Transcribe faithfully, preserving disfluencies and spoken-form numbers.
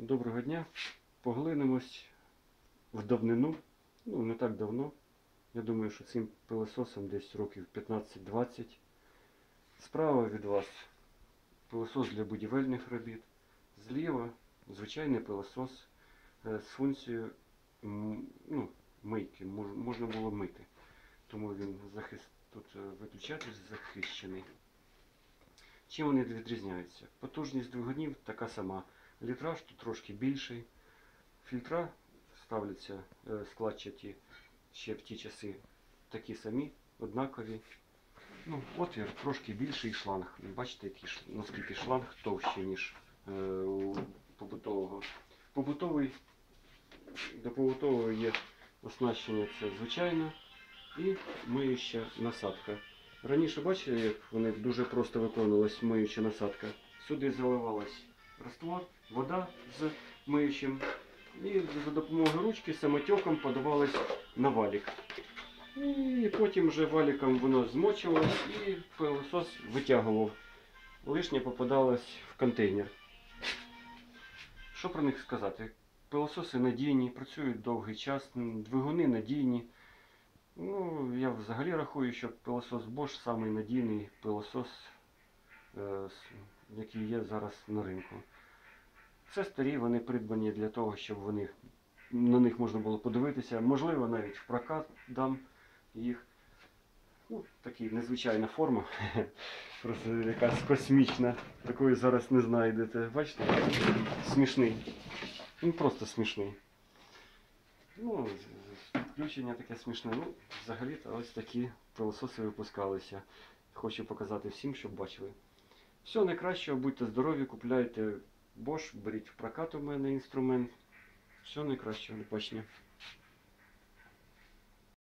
Доброго дня. Поглинемось в давнину, ну не так давно. Я думаю, що цим пилососом десь років п'ятнадцять-двадцять. Справа від вас пилосос для будівельних робіт. Зліва звичайний пилосос з функцією ну, мийки. Можна було мити. Тому він захист, тут виключатель захищений. Чим вони відрізняються? Потужність двигунів така сама. Літраж тут трошки більший. Фільтра ставляться складчаті ще в ті часи такі самі, однакові. Ну, отвір трошки більший шланг. Бачите, який, наскільки шланг товщий, ніж е, у побутового. Побутовий, до побутового є оснащення, це звичайно, і миюча насадка. Раніше бачили, як вони дуже просто виконувалась миюча насадка. Сюди заливалась раствор, вода з миючим. І за допомогою ручки самотеком подавалось на валік. І потім вже валіком воно змочувалось і пилосос витягував. Лишнє попадалось в контейнер. Що про них сказати? Пилососи надійні, працюють довгий час, двигуни надійні. Ну, я взагалі рахую, що пилосос Bosch самий надійний пилосос, який є зараз на ринку. Це старі, вони придбані для того, щоб вони, на них можна було подивитися. Можливо, навіть в прокат дам їх. Ну, така незвичайна форма, просто якась космічна. Такої зараз не знайдете. Бачите? Смішний. Він просто смішний. Ну, включення таке смішне. Ну, взагалі-то ось такі пилососи випускалися. Хочу показати всім, щоб бачили. Все найкращого, будьте здорові, купляйте Bosch, беріть в прокат у мене інструмент. Все найкращого, до побачення.